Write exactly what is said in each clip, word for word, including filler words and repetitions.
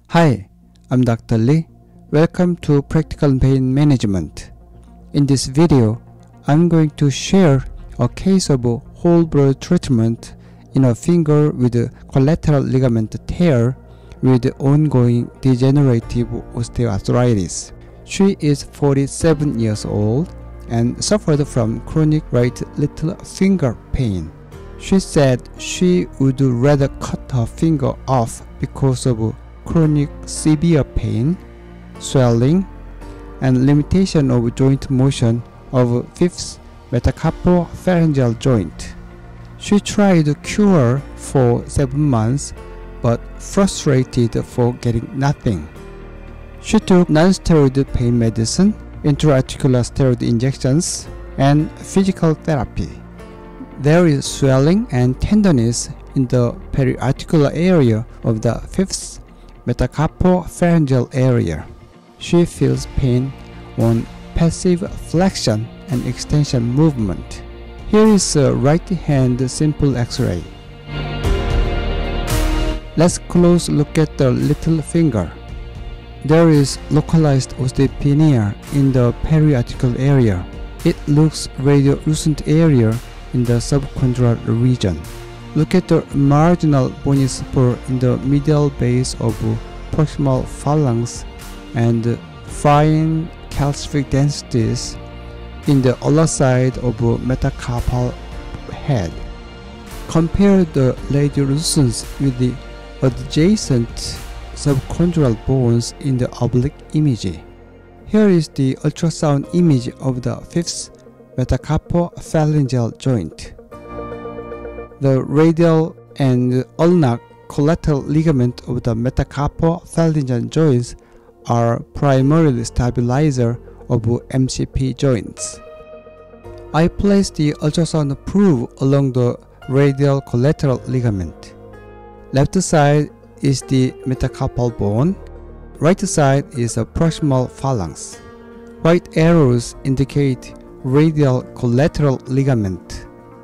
Hi, I'm Doctor Lee. Welcome to Practical Pain Management. In this video, I'm going to share a case of a whole blood treatment in a finger with a collateral ligament tear with ongoing degenerative osteoarthritis. She is forty-seven years old and suffered from chronic right little finger pain. She said she would rather cut her finger off because of chronic severe pain, swelling, and limitation of joint motion of fifth metacarpophalangeal joint. She tried cure for seven months but frustrated for getting nothing. She took nonsteroid pain medicine, intra-articular steroid injections, and physical therapy. There is swelling and tenderness in the periarticular area of the fifth metacarpophalangeal area. She feels pain on passive flexion and extension movement. Here is a right hand simple X-ray. Let's close look at the little finger. There is localized osteopenia in the periarticular area. It looks radiolucent area in the subchondral region. Look at the marginal bony spur in the medial base of proximal phalanx and fine calcific densities in the ulnar side of metacarpal head. Compare the radiolucence with the adjacent subchondral bones in the oblique image. Here is the ultrasound image of the fifth metacarpophalangeal joint. The radial and ulnar collateral ligament of the metacarpophalangeal joints are primarily stabilizer of M C P joints. I place the ultrasound probe along the radial collateral ligament. Left side is the metacarpal bone. Right side is a proximal phalanx. White arrows indicate radial collateral ligament.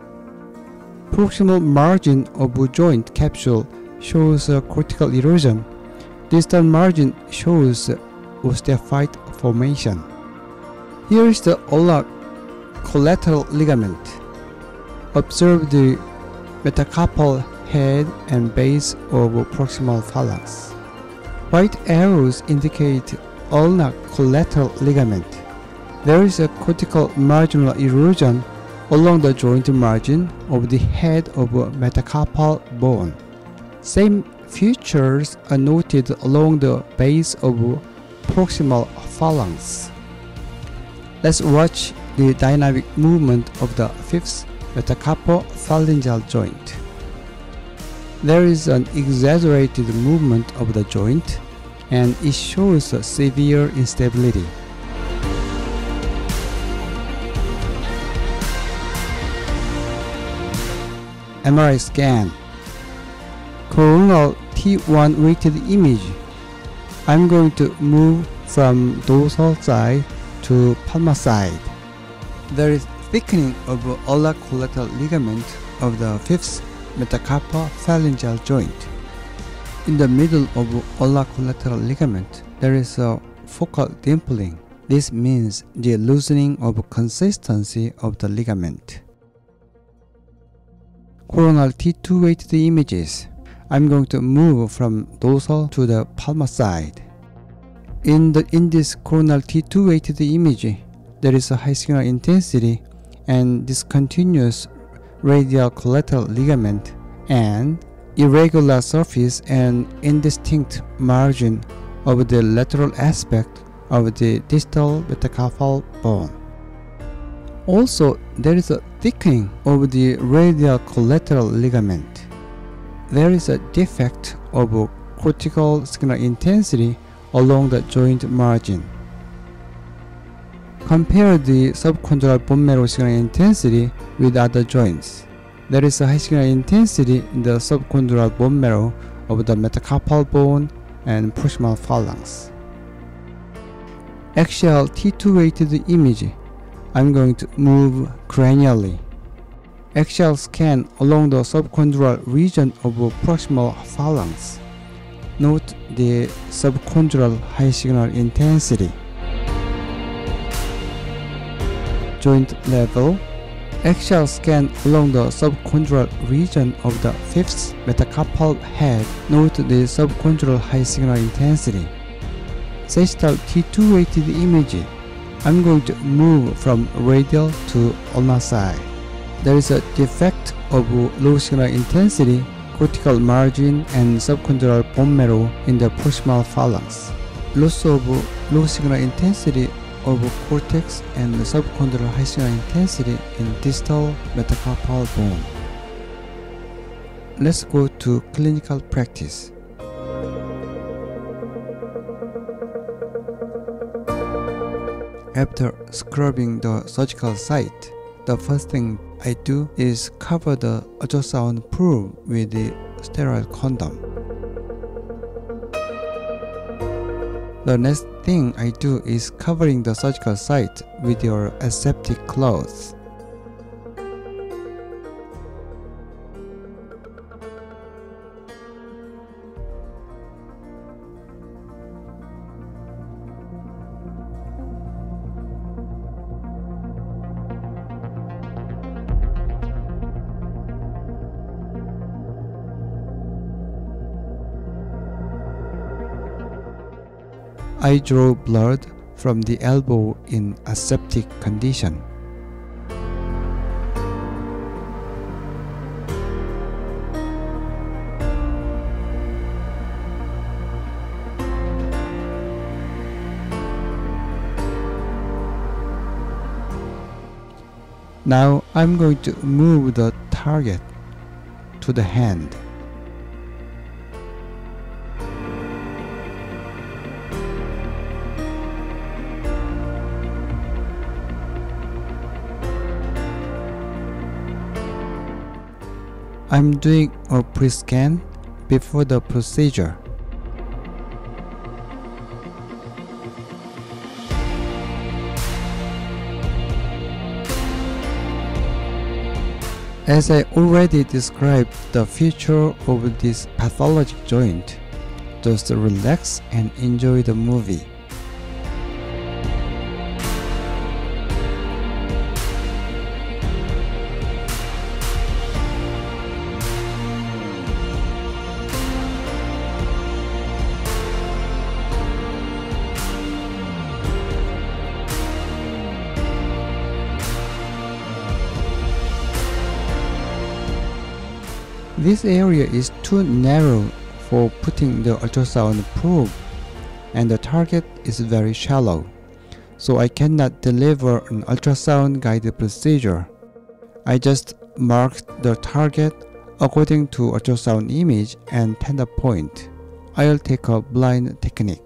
Proximal margin of joint capsule shows a cortical erosion. Distal margin shows osteophyte formation. Here is the ulnar collateral ligament. Observe the metacarpal head and base of proximal phalanx. White arrows indicate ulnar collateral ligament. There is a cortical marginal erosion along the joint margin of the head of metacarpal bone. Same features are noted along the base of proximal phalanx. Let's watch the dynamic movement of the fifth metacarpophalangeal joint. There is an exaggerated movement of the joint and it shows a severe instability. M R I Scan. Coronal T one weighted image. I'm going to move from dorsal side to palmar side. There is thickening of the ulnar collateral ligament of the fifth metacarpophalangeal joint. In the middle of ulnar collateral ligament, there is a focal dimpling. This means the loosening of consistency of the ligament. Coronal T two weighted images. I'm going to move from dorsal to the palmar side. In, the, in this coronal T two weighted image, there is a high signal intensity and discontinuous radial collateral ligament and irregular surface and indistinct margin of the lateral aspect of the distal metacarpal bone. Also, there is a thickening of the radial collateral ligament. There is a defect of cortical signal intensity along the joint margin. Compare the subchondral bone marrow signal intensity with other joints. There is a high signal intensity in the subchondral bone marrow of the metacarpal bone and proximal phalanx. Axial T two weighted image. I'm going to move cranially. Axial scan along the subchondral region of proximal phalanx. Note the subconjural high signal intensity. Joint level. Axial scan along the subconjural region of the fifth metacarpal head. Note the subconjural high signal intensity. Sagittal T two weighted imaging. I'm going to move from radial to ulnar side. There is a defect of low signal intensity, cortical margin and subconjural bone marrow in the proximal phalanx. Loss of low signal intensity of cortex and subconjural high signal intensity in distal metacarpal bone. Let's go to clinical practice. After scrubbing the surgical site, the first thing I do is cover the ultrasound probe with the sterile condom. The next thing I do is covering the surgical site with your aseptic cloth. I draw blood from the elbow in aseptic condition. Now I'm going to move the target to the hand. I'm doing a pre-scan before the procedure. As I already described the feature of this pathologic joint, just relax and enjoy the movie. This area is too narrow for putting the ultrasound probe, and the target is very shallow, so I cannot deliver an ultrasound guided procedure. I just marked the target according to ultrasound image and tender point. I'll take a blind technique.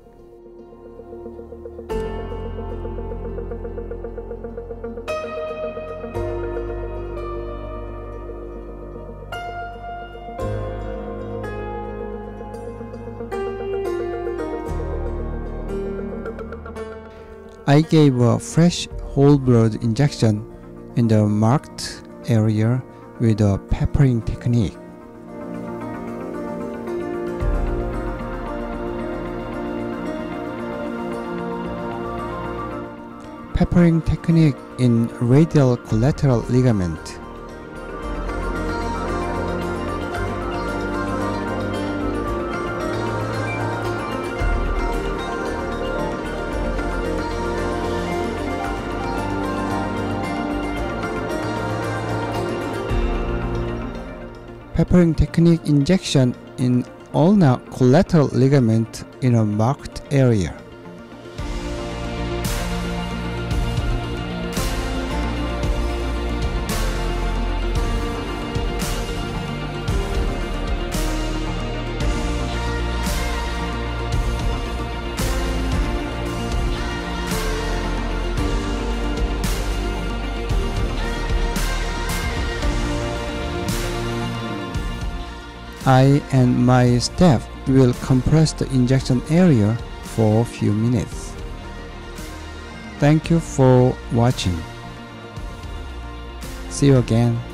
I gave a fresh whole blood injection in the marked area with a peppering technique. Peppering technique in radial collateral ligament. Peppering technique injection in ulnar collateral ligament in a marked area. I and my staff will compress the injection area for a few minutes. Thank you for watching. See you again.